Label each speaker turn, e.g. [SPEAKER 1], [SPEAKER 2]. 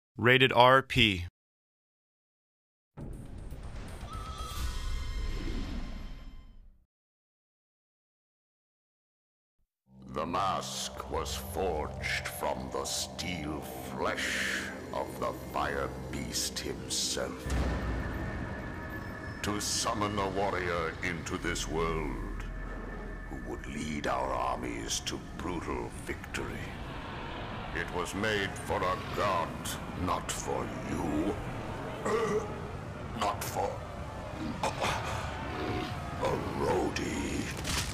[SPEAKER 1] Rated RP.
[SPEAKER 2] The mask was forged from the steel flesh of the fire beast himself. To summon a warrior into this world who would lead our armies to brutal victory. It was made for a god, not for you. Not for a roadie.